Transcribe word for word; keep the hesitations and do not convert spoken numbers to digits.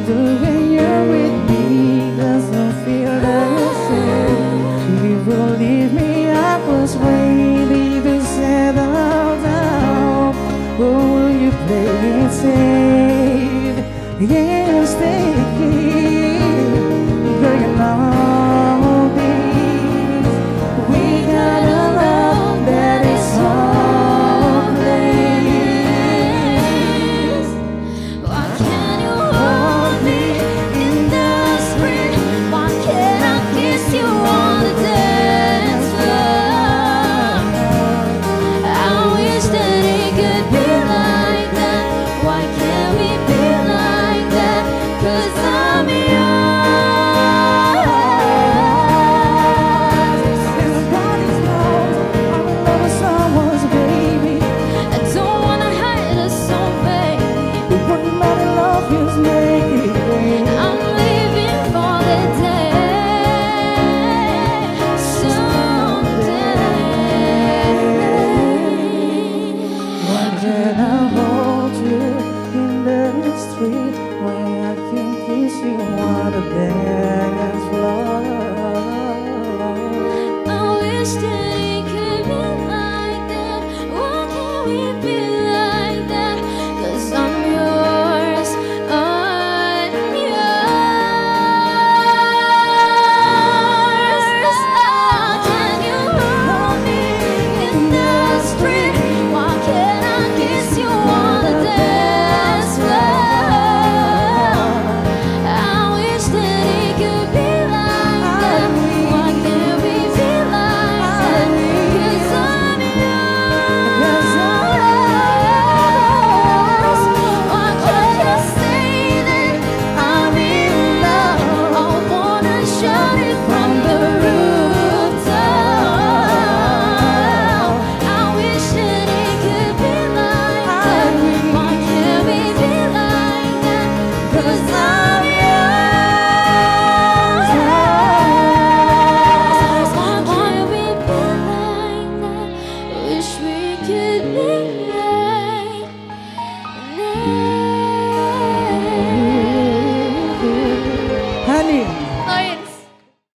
do when you're with me doesn't feel the same. You will leave me, I was waiting to settle down. Or will you play it safe? Yeah, stay here. Girl, you know this. We got a love that is hopeless. Why can't you hold me in the spring? Why can't I kiss you on the dance floor? I wish that it could be like that. Why can't we be like that? 'Cause I'm yours. Everybody knows I'm in love with someone's baby. I don't wanna hide us so baby. But what not love is making. I'm living for the day someday. Why can't I hold you in the street when I can kiss you on the dance floor? I wish that it could be like that. Why can't we be like that? 'Cause I'm yours, I'm yours. Why can't you hold me in the street? Why can't I kiss you on the dance floor? I wish that it could be like that. Why can't we be like that? 'Cause I'm yours. Why can't you say that I'm in love? I wanna shout it from the rooftop. I wish that it could be like that. Why can't we be like that? 'Cause I'm yours. Why can't we be like that? Wish we could be